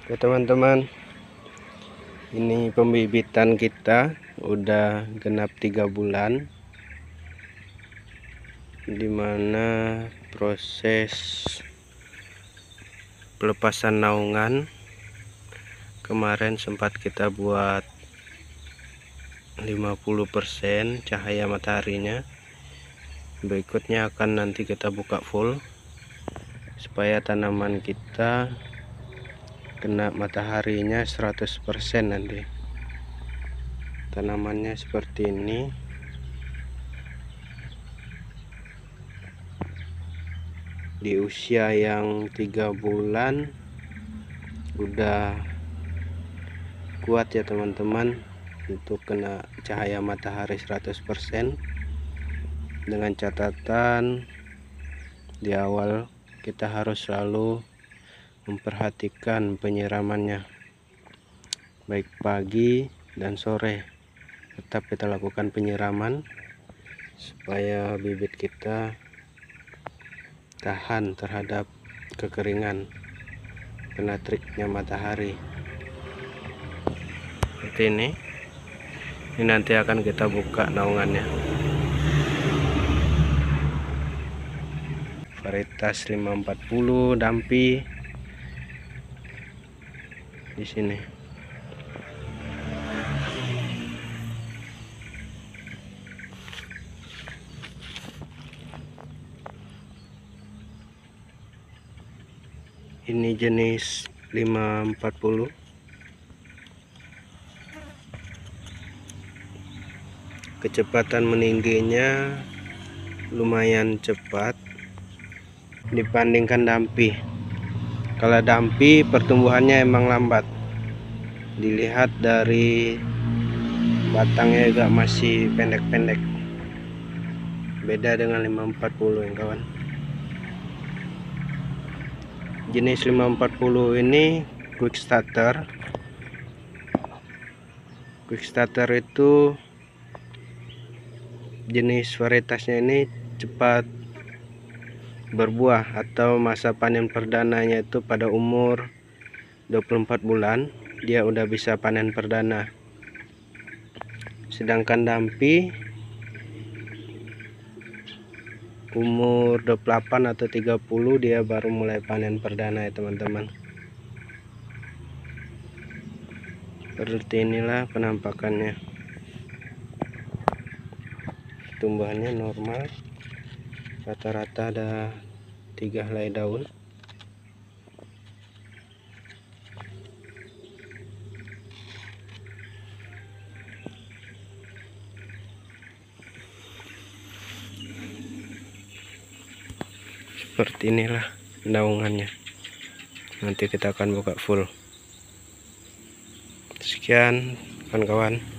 Oke teman-teman, ini pembibitan kita udah genap 3 bulan, dimana proses pelepasan naungan kemarin sempat kita buat 50% cahaya mataharinya. Berikutnya akan nanti kita buka full supaya tanaman kita kena mataharinya 100% nanti. Tanamannya seperti ini. Di usia yang 3 bulan udah kuat ya teman-teman untuk kena cahaya matahari 100%, dengan catatan di awal kita harus selalu memperhatikan penyiramannya, baik pagi dan sore. Tetap kita lakukan penyiraman supaya bibit kita tahan terhadap kekeringan kena triknya matahari. Seperti ini nanti akan kita buka naungannya. Varietas 540 Dampi di sini. Ini jenis 540. Kecepatan meningginya lumayan cepat dibandingkan Dampi. Kalau Dampi pertumbuhannya emang lambat, dilihat dari batangnya juga masih pendek-pendek. Beda dengan 540 yang kawan. Jenis 540 ini quick starter. Quick starter itu jenis varietasnya ini cepat berbuah, atau masa panen perdananya itu pada umur 24 bulan dia udah bisa panen perdana. Sedangkan Dampi umur 28 atau 30 dia baru mulai panen perdana ya teman-teman. Seperti inilah penampakannya. Tumbuhannya normal, rata-rata ada 3 helai daun. Seperti inilah naungannya. Nanti kita akan buka full. Sekian kawan-kawan.